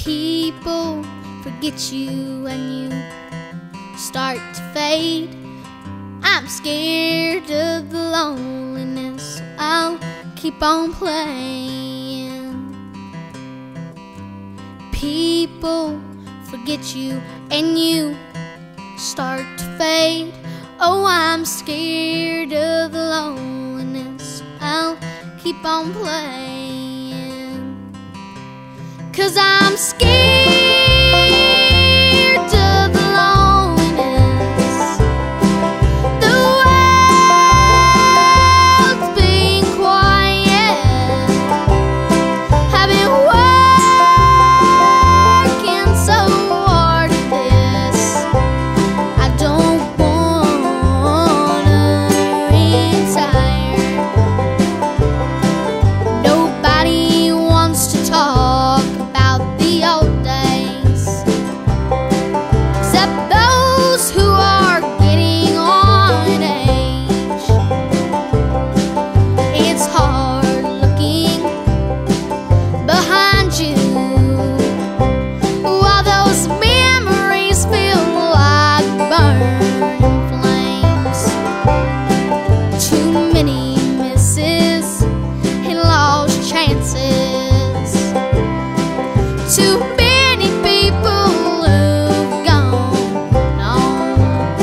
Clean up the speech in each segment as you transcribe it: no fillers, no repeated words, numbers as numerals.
People forget you and you start to fade. I'm scared of the loneliness, so I'll keep on playing. People forget you and you start to fade. Oh, I'm scared of the loneliness, so I'll keep on playing. 'Cause I'm scared of the loneliness. The world's being quiet. I've been working so hard at this. I don't wanna retire. Nobody wants to talk about the old days, except those who are getting on in age. It's hard looking behind you while those memories feel like burning flames. Too many misses and lost chances. Too many people who've gone on.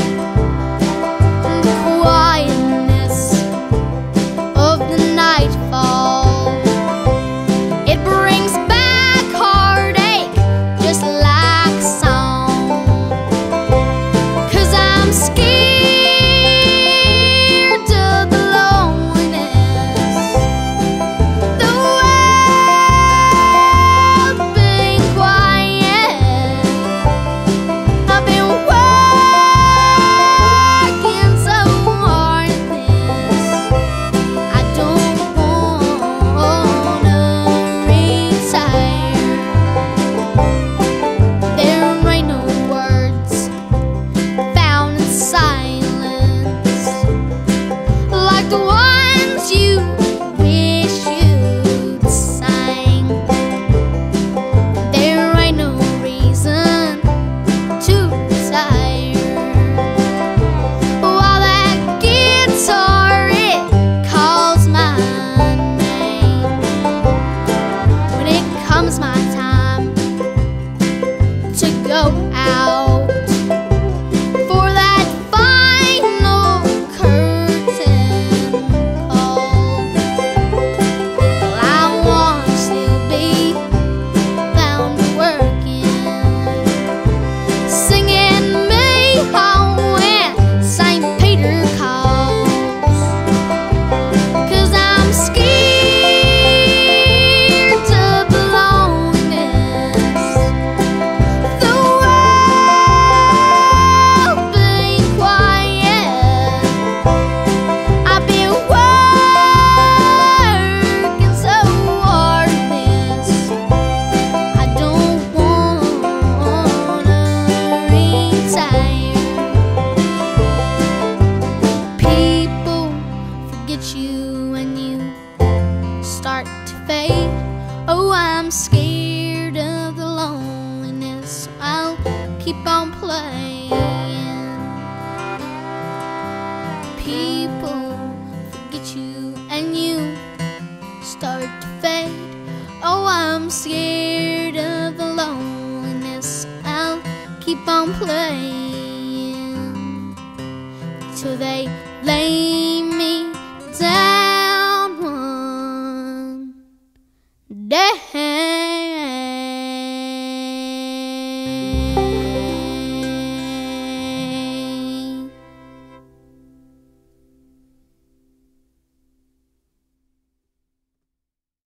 The quietness of the nightfall, it brings back heartache just like a song. 'Cause I'm scared of the loneliness. The world being quiet. I've been working so hard at this. I don't wanna retire. There ain't no words found in silence like the ones you wish you'd sang. There ain't no reason to retire. While that guitar, it calls my name. When it comes my time to go out for that final curtain call, well, I want to still be found working, singing me home when St. Peter calls. 'Cause I'm scared of the loneliness. The world being quiet. I've been working so hard at this. I don't wanna retire. People forget you and you start to fade. Oh, I'm scared of the loneliness, so I'll keep on playing. People forget you and you start to fade. Oh, I'm scared of the loneliness, so I'll keep on playing till they lay me down.